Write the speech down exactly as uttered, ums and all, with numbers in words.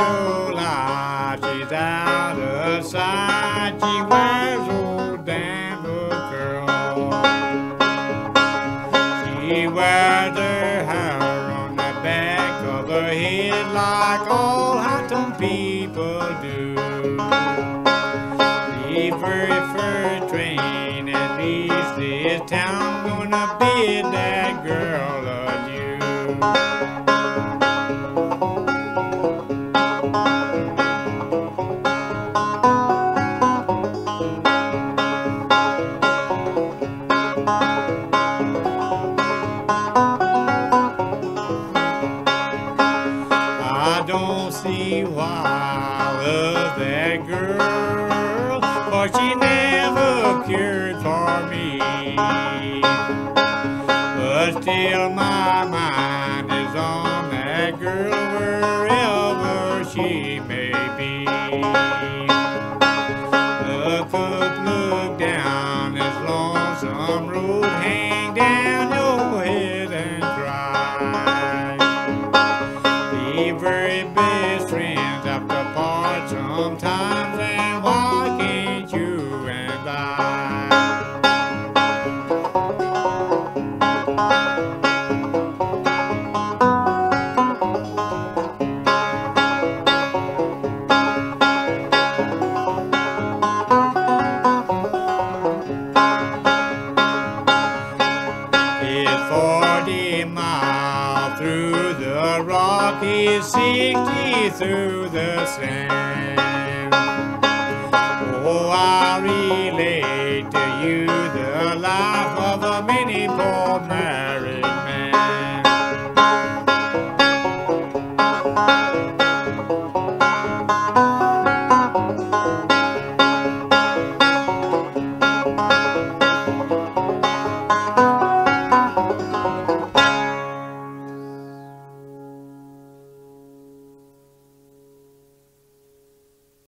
your life. She's out of sight. She wears old Danville Girl. She wears her hair on the back of her head like all hot people do. The very first train that leaves this town gonna bid that girl adieu. I don't see why I love that girl, for she never cared for me. But still my mind is on that girl wherever she may be. The cook look down this lonesome road, hang down your head and cry. The very best friends have to part sometimes, and why can't you and I? It's forty miles through the Rockies, sixty through the sand. Oh, I relate to you the life of a many poor man.